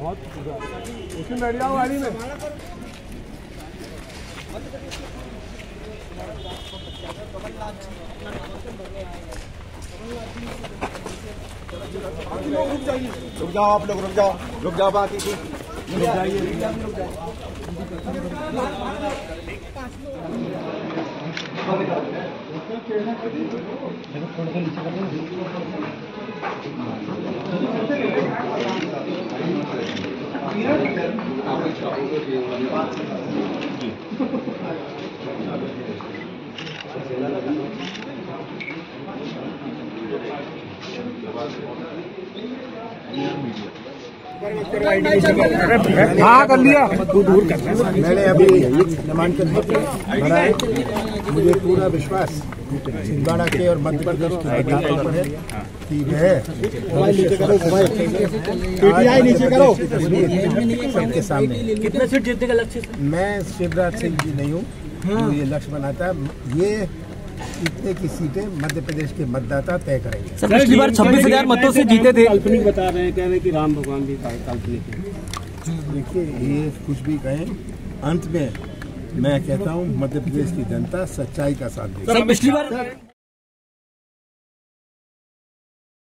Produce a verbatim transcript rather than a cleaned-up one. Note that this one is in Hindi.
बहुत उसमें बैठ जाओ गाड़ी में। रुक जाओ आप लोग, रुक जाओ रुक जाओ बाकी थी रुक जाइए। हाँ कर लिया। तू दूर कर। मैंने अभी नामांकन पत्र भरा है। मुझे पूरा विश्वास छिंदवाड़ा के और मध्य प्रदेश के मतदाताओं पर है कि वह नीचे करो नीचे करो सबके सामने। कितना सीट जीतने का लक्ष्य? मैं शिवराज सिंह जी नहीं हूँ जो ये लक्ष्य बनाता है। ये इतने की सीटें मध्य प्रदेश के मतदाता तय करेंगे। सर पिछली बार छब्बीस हजार मतों से जीते थे। काल्पनिक बता रहे हैं, कह रहे हैं कि राम भगवान भी काल्पनिक है। देखिए ये कुछ भी कहें, अंत में मैं कहता हूँ मध्य प्रदेश की जनता सच्चाई का साथ देगी। सर पिछली बार